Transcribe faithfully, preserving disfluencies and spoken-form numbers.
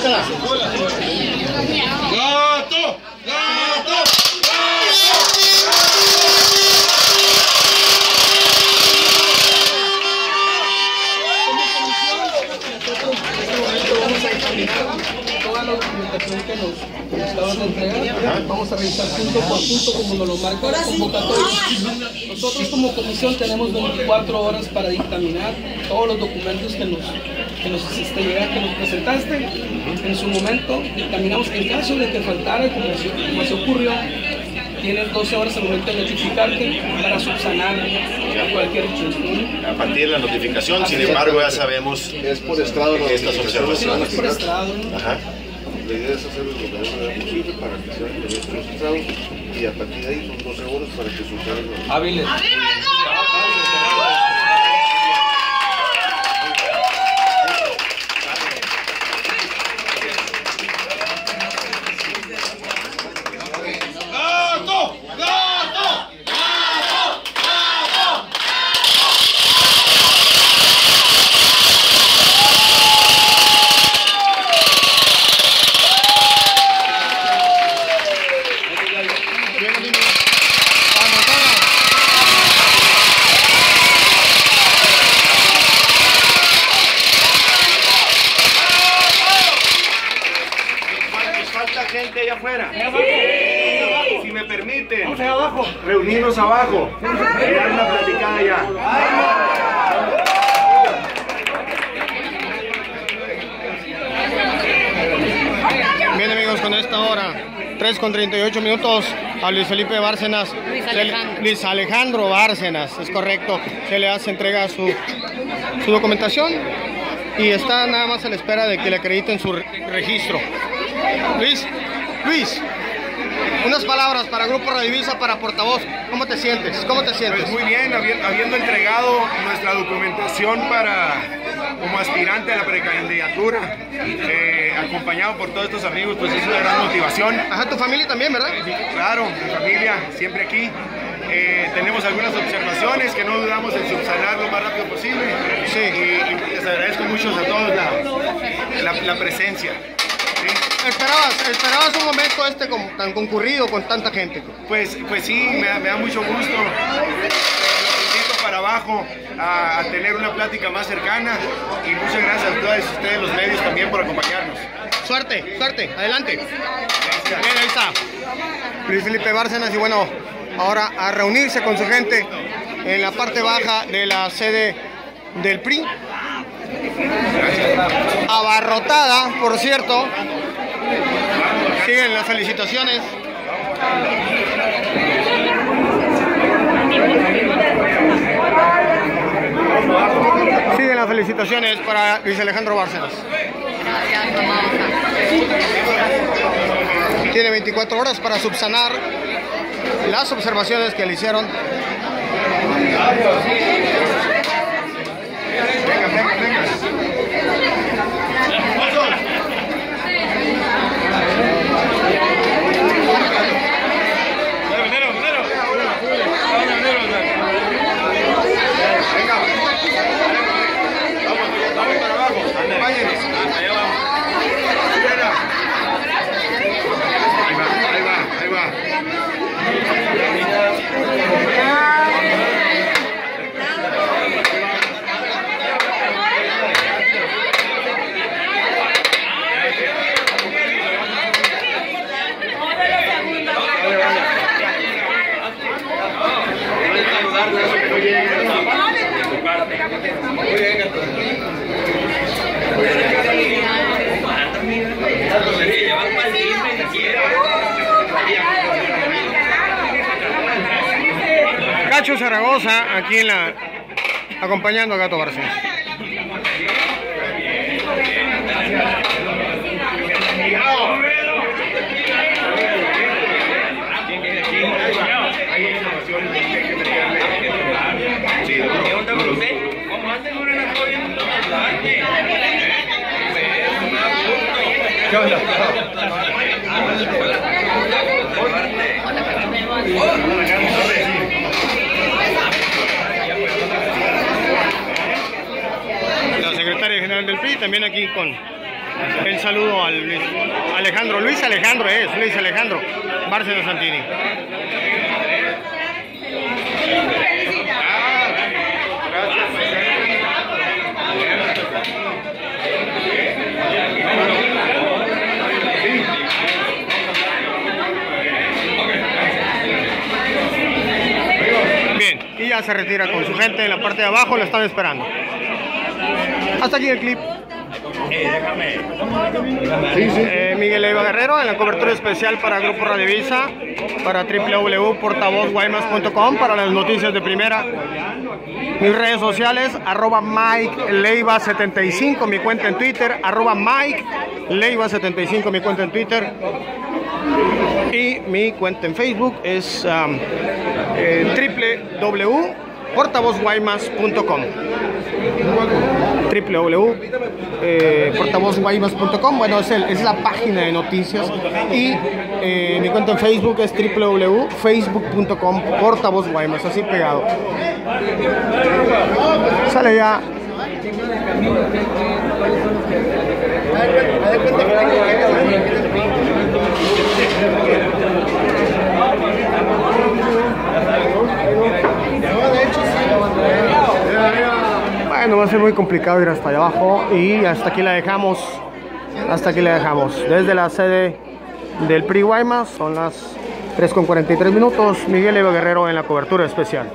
Suéltala. ¡Gato! ¡Gato! Toda la documentación que nos, que nos acaban de entregar, vamos a revisar punto por punto como nos lo marca la convocatoria. Nosotros como comisión tenemos veinticuatro horas para dictaminar todos los documentos que nos, que nos hiciste llegar, que nos presentaste. En su momento dictaminamos. En caso de que faltara, como se, como se ocurrió, tienes doce horas al momento de notificarte para subsanar cualquier hecho. A partir de la notificación, sin embargo, ya sabemos es por estrado estas observaciones. Es por estrado, ¿no? Ajá. La idea es hacer lo que sea posible para que sea el estrado y a partir de ahí son doce horas para que subsanen los hábiles. Gente allá afuera. Sí. Si me permiten, Vamos allá abajo. reunirnos abajo y dar una platicada ya. Bien, amigos, con esta hora, tres con treinta y ocho minutos, a Luis Felipe Bárcenas, Luis se le- Alejandro. Luis Alejandro Bárcenas, es correcto, se le hace entrega su, su documentación y está nada más a la espera de que le acrediten su re- registro. Luis, Luis, unas palabras para Grupo Redivisa, para portavoz, ¿cómo te sientes? ¿Cómo te sientes? Pues muy bien, habi- habiendo entregado nuestra documentación para como aspirante a la precandidatura, eh, acompañado por todos estos amigos, pues es una gran motivación. Ajá, tu familia también, ¿verdad? Claro, mi familia siempre aquí. Eh, tenemos algunas observaciones que no dudamos en subsanar lo más rápido posible. Sí. Y, y les agradezco mucho a todos la, la, la presencia. ¿Sí? ¿Esperabas, esperabas un momento este como tan concurrido con tanta gente? Pues, pues sí, me, da- me da mucho gusto. Los invito para abajo a, a tener una plática más cercana y muchas gracias a todos ustedes, los medios, también por acompañarnos. Suerte, suerte, adelante. Gracias. Bien, ahí está Luis Felipe Bárcenas y bueno, ahora a reunirse con su gente en la parte baja de la sede del P R I. Abarrotada, por cierto. Siguen las felicitaciones. Siguen las felicitaciones para Luis Alejandro Bárcenas. Tiene veinticuatro horas para subsanar las observaciones que le hicieron. Venga, venga, venga. Vamos para abajo. Acompáñenos. Allá vamos. Espera. Ahí va, ahí va, ahí va. Cacho Zaragoza aquí en la acompañando a Gato Bárcenas. ¿Qué onda? La secretaria general del P R I también aquí con el saludo al Luis Alejandro. Luis Alejandro es, Luis Alejandro Bárcenas Santini. Bien, y ya se retira con su gente en la parte de abajo, lo están esperando. Hasta aquí el clip. Eh, Miguel Leiva Guerrero en la cobertura especial para Grupo Radivisa, para doble u doble u doble u punto portavoz guaymas punto com, para las noticias de primera. Mis redes sociales, arroba Mike Leiva setenta y cinco, mi cuenta en Twitter, arroba Mike Leiva setenta y cinco, mi cuenta en Twitter. Y mi cuenta en Facebook es um, eh, doble u doble u doble u punto portavoz guaymas punto com. doble u doble u doble u punto portavoz guaymas punto com. Bueno, es, el, es la página de noticias. Y eh, mi cuenta en Facebook es doble u doble u doble u punto facebook punto com portavoz guaymas, así pegado. Sale ya. Bueno, va a ser muy complicado ir hasta allá abajo y hasta aquí la dejamos. Hasta aquí la dejamos. Desde la sede del P R I Guaymas, son las tres con cuarenta y tres minutos. Miguel Leiva Guerrero en la cobertura especial.